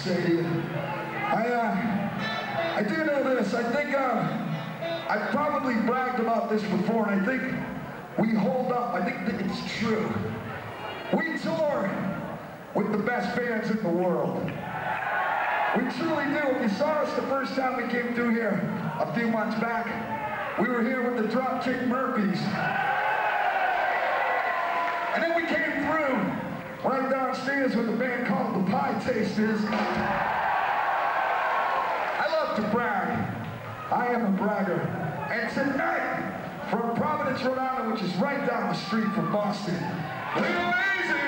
say to you. I do know this. I think I've probably bragged about this before, and I think we hold up. I think that it's true. We tour with the best bands in the world. We truly do. If you saw us the first time we came through here a few months back, we were here with the Dropkick Murphys. And then we came through right downstairs with a band called the Pie Tasters. I love to brag. I am a bragger. And tonight, from Providence, Rhode Island, which is right down the street from Boston, Little Lazy!